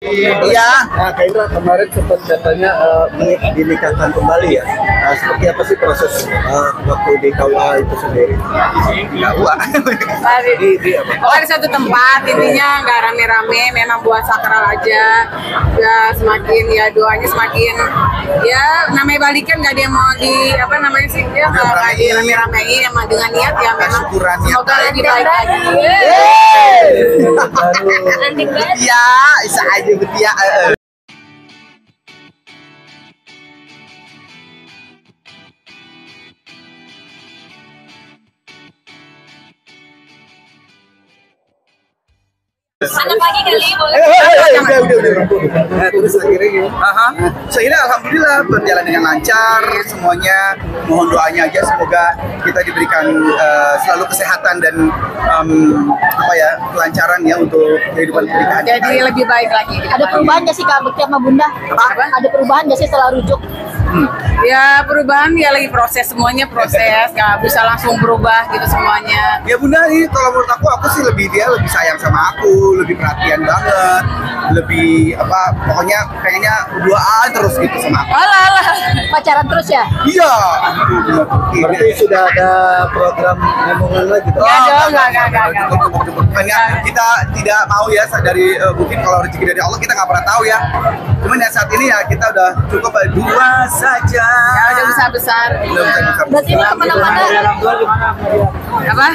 Iya. Nah, Kak Indra kemarin sempat katanya dinikahkan kembali ya. Nah, seperti apa sih proses waktu di KUA itu sendiri? Di KUA. Pokoknya di satu tempat, intinya nggak rame-rame, memang buat sakral aja. Ya semakin ya doanya semakin ya namanya balikan nggak ada yang mau di apa namanya sih ya nggak di rame-ramein emang dengan niat ya memang semoga lebih baik lagi. Ya, bisa aja betia. Anak lagi kali boleh. Nah, terus akhirnya gimana? Akhirnya alhamdulillah berjalan dengan lancar semuanya. Mohon doanya aja semoga kita diberikan selalu kesehatan dan kelancaran ya untuk kehidupan pernikahan. Jadi lebih baik lagi. Ada perubahan nggak sih Kak Bekti sama Bunda? Apa? Ada perubahan nggak sih setelah rujuk? Ya perubahan ya lagi proses, semuanya proses, nggak bisa langsung berubah gitu semuanya. Ya Bunda ini kalau menurut aku sih dia lebih sayang sama aku, lebih perhatian banget, lebih pokoknya pengennya berduaan terus gitu sama aku. Alah. Pacaran terus ya? Iya. Berarti sudah ada program ngomongan lagi tuh? Hanya kita tidak mau ya dari mungkin kalau rezeki dari Allah kita nggak pernah tahu ya. Cuman ya saat ini ya kita udah cukup berdua saja. Ya udah besar. Berarti ini kemana-mana? Apa?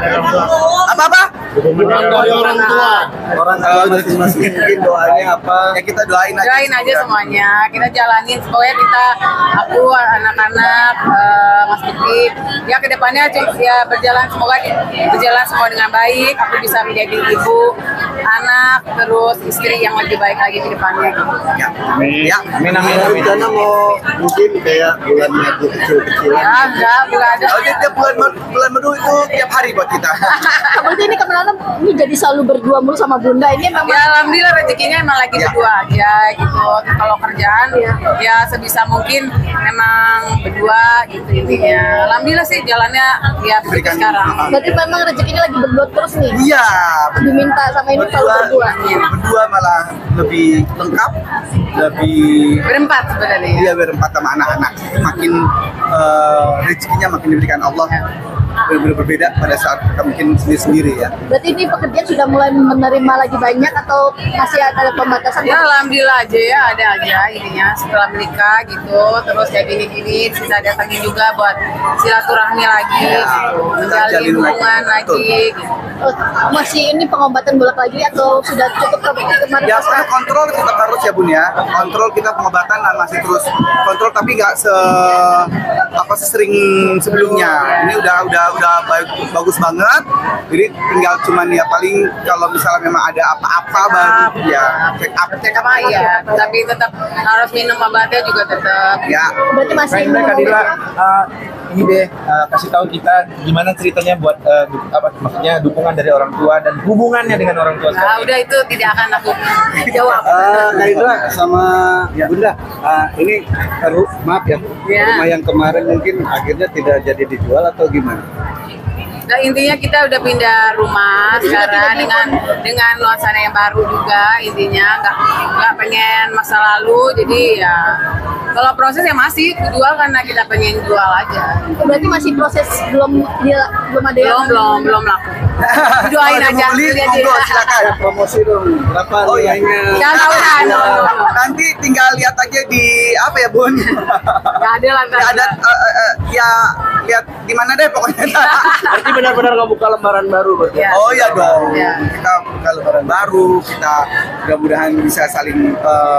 Apa? Dari orang tua. Orang tua masing-masing mungkin doanya apa? Ya kita doain aja semuanya. Kita jalanin pokoknya aku anak-anak Mas Bekti ya kedepannya ya berjalan semoga berjalan semua dengan baik. Aku bisa menjadi ibu, anak, terus istri yang lebih baik lagi ke depannya gitu. Ya. Amin. Rencana mau mungkin kayak bulan madu kecil-kecilan. Ya, enggak ada. Oh, tiap bulan madu itu tiap hari buat kita. Berarti ini kemana-mana ini jadi selalu berdua mulu sama Bunda ini memang. Ya alhamdulillah rezekinya emang lagi berdua aja gitu. Kalau kerjaan ya sebisa mungkin memang berdua gitu intinya. Alhamdulillah sih jalannya ya seperti sekarang. Berarti memang rezekinya lagi berdua terus nih. Iya. Diminta sama ini selalu berdua. Berdua malah lebih lengkap, lebih berempat sebenarnya. Iya berempat sama anak-anak. Makin rezekinya makin diberikan Allah. Benar-benar berbeda pada saat kita mungkin sendiri ya. Berarti ini pekerjaan sudah mulai menerima lagi banyak atau masih ada pembatasan? Ya alhamdulillah aja ya ada aja intinya setelah menikah gitu terus kayak gini-gini bisa datangin juga buat silaturahmi lagi gitu, menjalin hubungan lagi gitu. Masih ini pengobatan bolak-balik atau sudah cukup kemarin? Ya karena kontrol tetap harus ya Bun ya. Kontrol kita pengobatan masih terus kontrol tapi nggak sesering sebelumnya. Ini udah bagus banget. Jadi tinggal cuman ya paling kalau misalnya memang ada apa-apa baru ya check up ya. Tapi tetap harus minum obatnya juga tetap. Ya. Berarti masih Kadila, ini deh kasih tahu kita gimana ceritanya buat maksudnya dukungan dari orang tua dan hubungannya dengan orang tua. Nah, udah itu tidak akan aku jawab. Kak Indra sama Bunda, ini maaf ya, rumah yang kemarin mungkin akhirnya tidak jadi dijual atau gimana? Nah, intinya kita udah pindah rumah sekarang dengan nuansa yang baru juga intinya nggak pengen masa lalu jadi ya kalau proses ya masih jual karena kita pengen jual aja. Berarti masih proses belum ada yang belum laku. Doain aja. Silakan promosi dong berapa nilainya? Jangan nanti tinggal lihat aja di apa ya Bun? Nggak ada lah. Nggak ada ya lihat di mana deh pokoknya. Berarti benar-benar nggak buka lembaran baru berarti? Ya. Oh iya dong. Kita buka lembaran baru. Kita mudah-mudahan bisa saling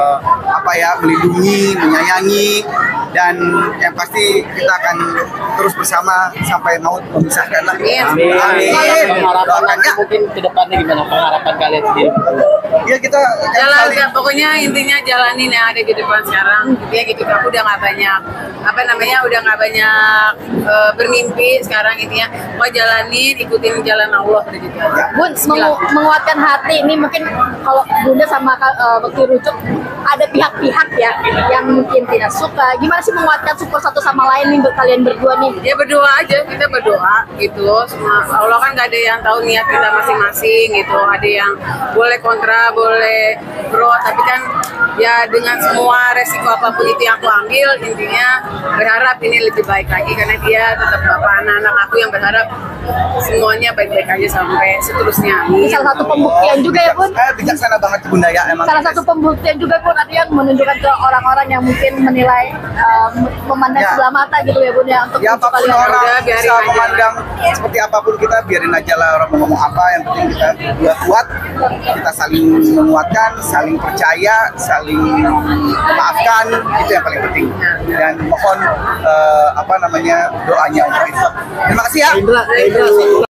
melindungi, menyayangi, dan yang pasti kita akan terus bersama sampai maut memisahkan lah. Amin. Harapannya mungkin ke depannya gimana pengharapan kalian sendiri? Ya kita pokoknya intinya jalanin yang ada di depan sekarang. Ya gitu aku udah nggak banyak udah nggak banyak bermimpi sekarang intinya mau jalanin ikutin jalan Allah gitu aja. Bun, menguatkan hati ini mungkin kalau Bunda sama Bekti rujuk ada pihak-pihak ya yang mungkin tidak suka. Gimana gimana sih menguatkan support satu sama lain nih untuk kalian berdua nih? Ya berdoa aja, kita berdoa gitu. Semua Allah kan gak ada yang tahu niat kita masing-masing gitu. Ada yang boleh kontra, boleh pro, tapi kan ya dengan semua resiko apapun itu yang aku ambil, intinya berharap ini lebih baik lagi karena dia tetap bapak anak-anak aku yang berharap semuanya baik-baik aja sampai seterusnya. Ini salah satu pembuktian juga ya Bun. Bijaksana banget Bunda ya emang. Salah satu pembuktian juga Bun, artinya menunjukkan ke orang-orang yang mungkin menilai memandang sebelah mata gitu ya Bun ya, untuk ya apapun kalian. orang biarin bisa aja. memandang seperti apapun, kita biarin aja lah orang mau ngomong apa, yang penting kita berdua kuat, kita saling menguatkan, saling percaya, saling memaafkan, itu yang paling penting. Dan mohon doanya untuk itu. Terima kasih ya. Indra.